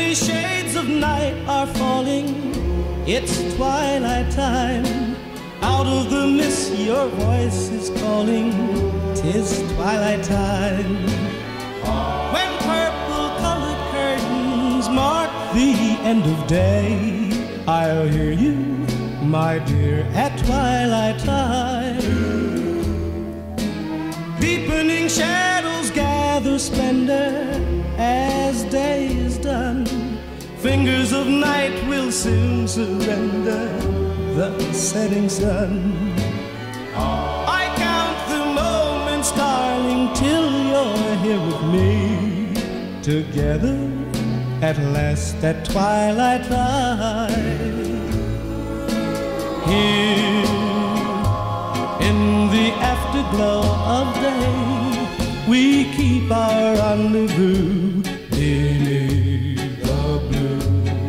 Heavenly shades of night are falling. It's twilight time. Out of the mist your voice is calling. 'Tis twilight time. When purple-colored curtains mark the end of day, I'll hear you, my dear, at twilight time. Deepening shadows gather splendor as day is done. Fingers of night will soon surrender the setting sun. I count the moments, darling, till you're here with me. Together at last at twilight time. Here in the afterglow of day, we keep our rendezvous beneath the blue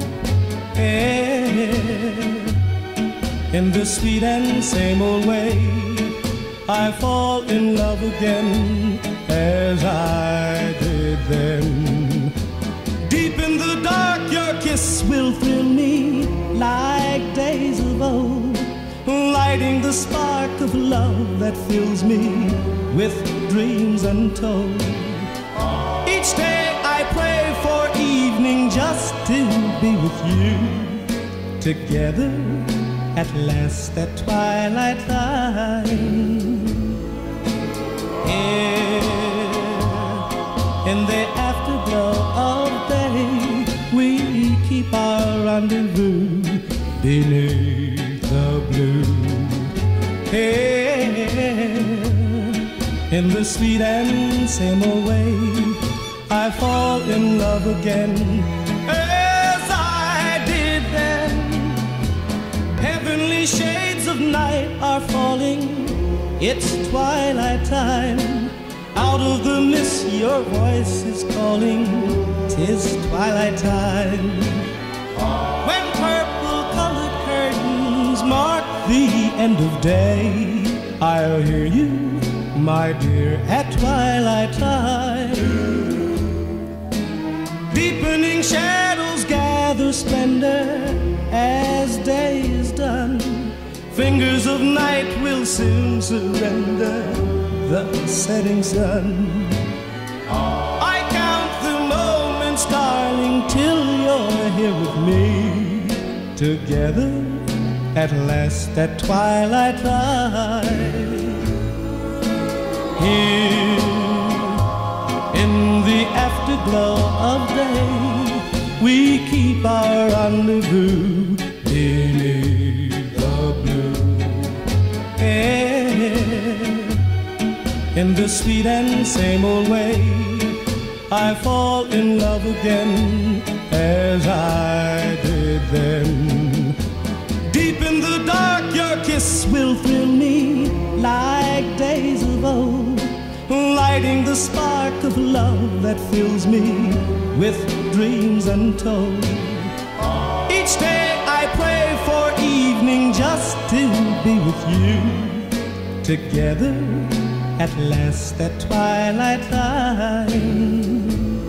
air. In the sweet and same old way, I fall in love again as I did then. Deep in the dark, your kiss will thrill me like days of old, lighting the spark of love that fills me with dreams untold. Each day I pray for evening just to be with you. Together at last at twilight time. Here in the afterglow of day, we keep our rendezvous beneath the blue air. In the sweet and same old way, I fall in love again as I did then. Heavenly shades of night are falling. It's twilight time. Out of the mist your voice is calling. 'Tis twilight time. When purple-colored curtains mark the end of day, I'll hear you, my dear, at twilight time. Deepening shadows gather splendor as day is done. Fingers of night will soon surrender the setting sun. I count the moments, darling, till you're here with me. Together at last at twilight time. Here in the afterglow of day, we keep our rendezvous beneath the blue air. In the sweet and same old way, I fall in love again as I did then. Deep in the dark, your kiss will thrill me like days of old, lighting the spark of love that fills me with dreams untold. Each day I pray for evening just to be with you. Together at last at twilight time.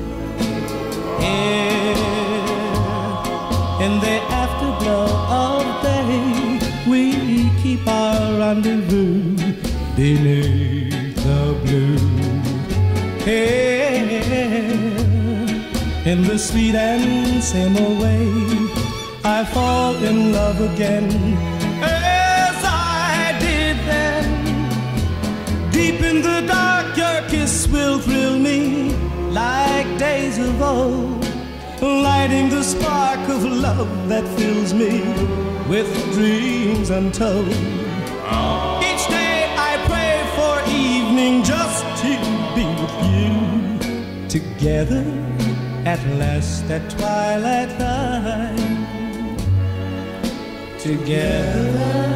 Here in the afterglow of day, we keep our rendezvous beneath the blue air. In the sweet and same old way, I fall in love again as I did then. Deep in the dark, your kiss will thrill me like days of old, lighting the spark of love that fills me with dreams untold. Each day I pray for evening just to be with you. Together at last at twilight time. Together